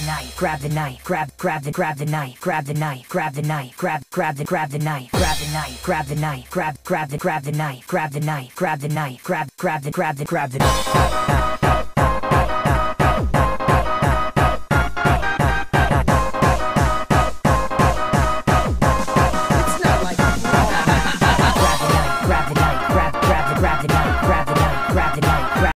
knife, grab the knife, grab the knife, grab the knife, grab the knife, grab the knife, grab the knife, grab the knife, grab the knife, grab the knife, grab the knife, grab the knife, grab the knife.